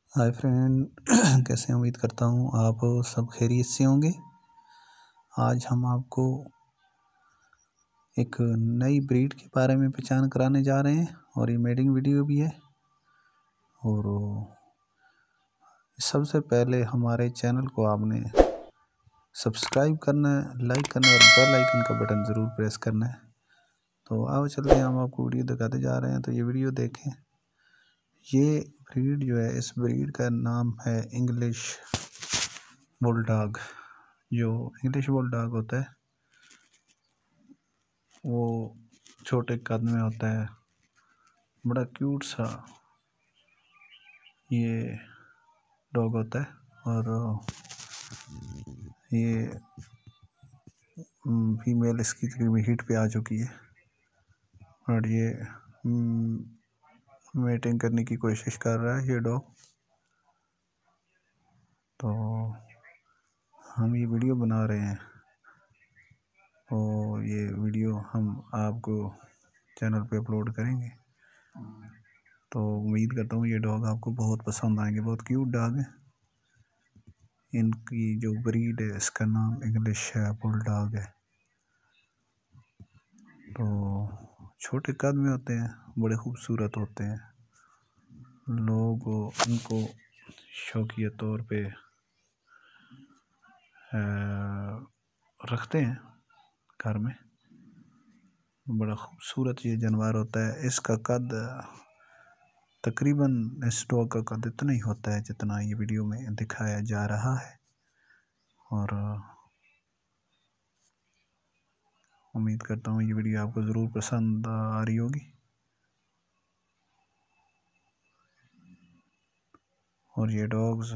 Hi friend कैसे हैं? उम्मीद करता हूँ आप सब खैरियत से होंगे। आज हम आपको एक नई ब्रीड के बारे में पहचान कराने जा रहे हैं और ये मेडिंग वीडियो भी है। और सबसे पहले हमारे चैनल को आपने सब्सक्राइब करना है, लाइक करना है और बेल आइकन का बटन ज़रूर प्रेस करना है। तो आओ चलते हैं, हम आपको वीडियो दिखाते जा रहे हैं। तो ये वीडियो देखें। ये ब्रीड जो है, इस ब्रीड का नाम है इंग्लिश बुलडॉग। जो इंग्लिश बुलडॉग होता है वो छोटे कद में होता है, बड़ा क्यूट सा ये डॉग होता है। और ये फीमेल इसकी तकरीबन हीट पे आ चुकी है और ये मेटिंग करने की कोशिश कर रहा है ये डॉग। तो हम ये वीडियो बना रहे हैं और ये वीडियो हम आपको चैनल पे अपलोड करेंगे। तो उम्मीद करता हूँ ये डॉग आपको बहुत पसंद आएंगे। बहुत क्यूट डॉग है। इनकी जो ब्रीड है इसका नाम इंग्लिश बुलडॉग है। तो छोटे कद में होते हैं, बड़े खूबसूरत होते हैं। लोग उनको शौकिया तौर पे रखते हैं घर में। बड़ा खूबसूरत ये जानवर होता है। इसका कद तकरीबन, इस डॉग का कद इतना ही होता है जितना ये वीडियो में दिखाया जा रहा है। और उम्मीद करता हूँ ये वीडियो आपको ज़रूर पसंद आ रही होगी। और ये डॉग्स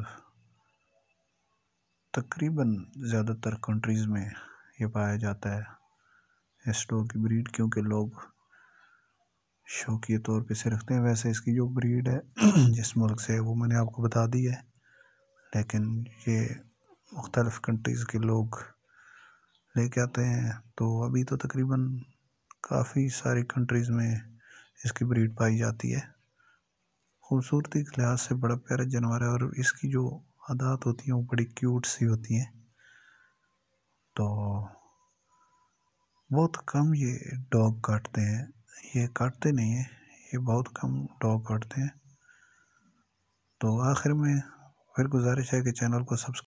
तकरीबन ज़्यादातर कंट्रीज़ में ये पाया जाता है, इस डॉग की ब्रीड, क्योंकि लोग शौकिया तौर पे से रखते हैं। वैसे इसकी जो ब्रीड है जिस मुल्क से है वो मैंने आपको बता दी है, लेकिन ये मुख्तलिफ़ कंट्रीज़ के लोग लेके आते हैं। तो अभी तो तकरीबन काफ़ी सारी कंट्रीज़ में इसकी ब्रीड पाई जाती है। खूबसूरती के लिहाज से बड़ा प्यारा जानवर है और इसकी जो आदत होती हैं वो बड़ी क्यूट सी होती हैं। तो बहुत कम ये डॉग काटते हैं, ये काटते नहीं हैं, ये बहुत कम डॉग काटते हैं। तो आखिर में फिर गुजारिश है कि चैनल को सब्सक्राइब